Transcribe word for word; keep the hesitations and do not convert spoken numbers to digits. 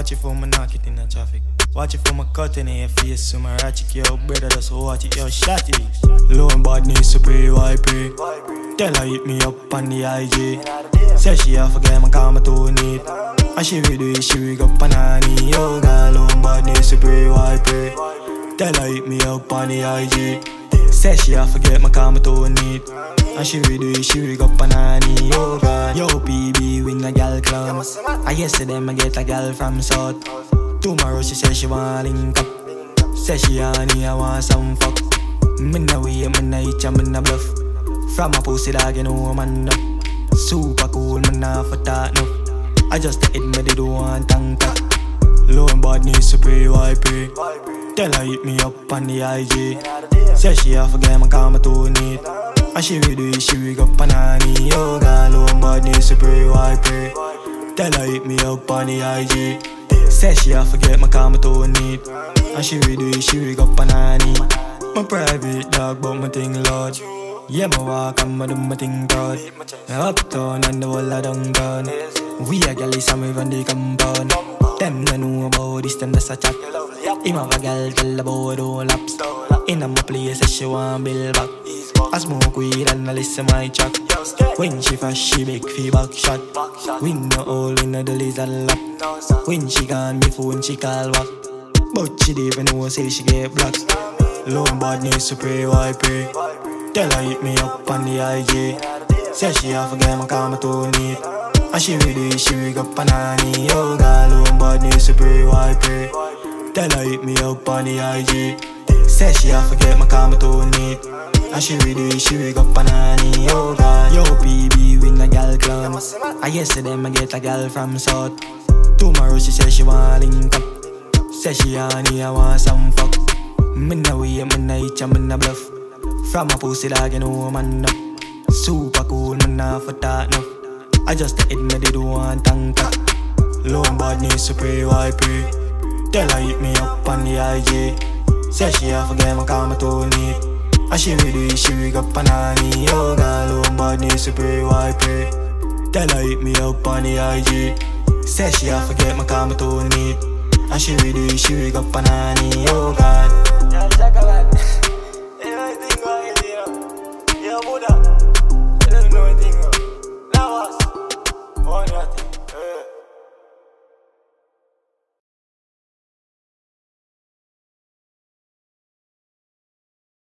Watch it for my knock it in the traffic. Watch it for my cut in your face. So my ratchet, yo, brother, just watch it, yo, shot it. Low and bad needs to pray, why pray? Tell her hit me up on the I G. Say she a forget my karma to need. And she will do it, she rig up on her knee. Yo, girl, low and bad needs to pray, why pray? Tell her hit me up on the I G. Say she a forget my karma to need. And she will do it, she rig up on her knee. Yo, girl, yo, P B win a gal clown. I yesterday I get a gal from South. Tomorrow she say she want link up. Say she honey, I want some fuck. Me na way, me na itch, me na bluff. From a pussy dog, you know man up. Super cool, me na for that no. I just hit me, they don't want tank up. Low and bad needs to pray, why pray? Tell her hit me up on the I G. Say she a forget my karma to need. And she will do it, she rig up on her knee. Yo, girl, low and bad needs to pray, why pray? Tell her hit me up on the I G. Say she a forget my karma to need. And she will do it, she rig up on her knee. My private dog, but my thing large. Yeah, my walk and my do my thing proud. Uptown and the whole of downtown. We a gal is me from the compound. Them no know about this, them that's a chat. Him have a gal tell about all laps. In a my place, she want build back. I smoke weed and I listen my chat. When she fast, she make feel back shot. We no hole in the lizard lap. When she gone, me phone she call back. But she don't even know, say she get blocked. Low and bad needs to pray, why pray? Tell her hit me up on the I G. Say she a forget my karma to need. And she will do it, she rig up on her knee. Yo, girl, low and bad needs to pray, why pray? Tell her hit me up on the I G. Say she a forget my karma to need. And she will do it, she rig up on her knee. Yo, girl, yo, P B win a gal clown. I yesterday I get a gal from South. Tomorrow she say she want link up. Say she honey, I want some fuck. Me na way, me na itch, me na bluff. From a pussy dog, you know man up. Super cool, me na for that no. I just hit me, they don't want tank up. Low and bad needs to pray, why pray? Tell her hit me up on the I G. Say she a forget my karma to need. And she will do it, she rig up on her knee. Yo, girl, low and bad needs to pray, why pray? Tell her hit me up on the I G. Say she a forget my karma to need. And she will do it, she rig up on her knee. Yo, God.